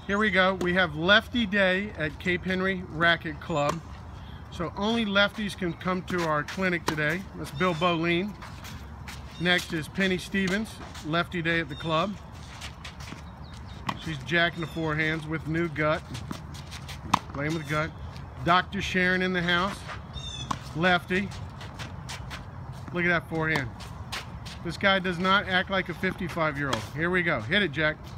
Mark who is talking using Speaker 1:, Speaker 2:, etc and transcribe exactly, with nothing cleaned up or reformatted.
Speaker 1: Here we go. We have Lefty Day at Cape Henry Racket Club. So only lefties can come to our clinic today. That's Bill Boleen. Next is Penny Stevens, Lefty Day at the club. She's jacking the forehands with new gut. Playing with gut. Doctor Sharon in the house. Lefty. Look at that forehand. This guy does not act like a fifty-five year old. Here we go. Hit it, Jack.